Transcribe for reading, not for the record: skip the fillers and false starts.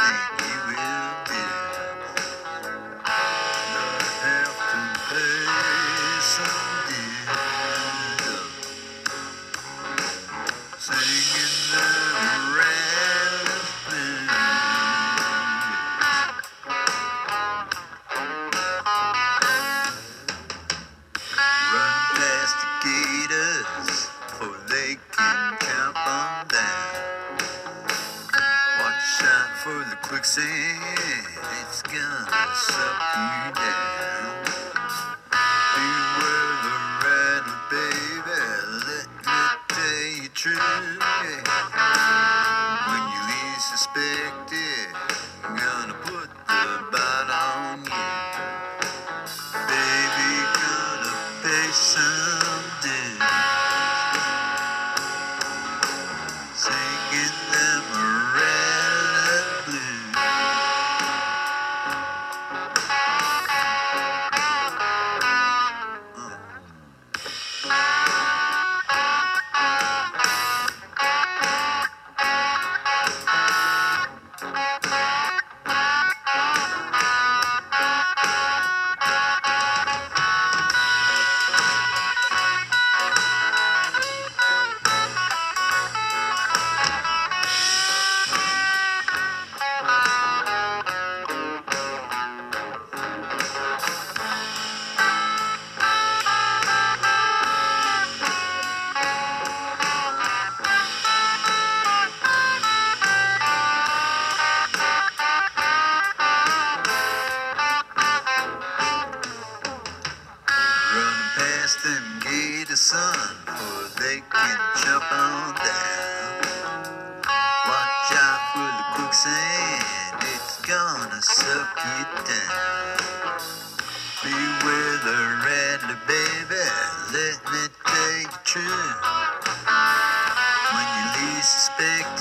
think he will give. Not have to pay some dues. Singing the rattler's blues. Run past the gators before they can jump on down. Watch out for the quicksand, it's gonna suck you down. Beware the rattler, baby, let me tell you true. When you least suspect it, I'm gonna put the bite on you. Baby, gonna pay some dues. Singing them rattler blues. Running past them gators, son, before they can jump on down. Watch out for the quicksand, it's gonna suck you down. Beware the rattler, baby, let me tell you true. When you least suspect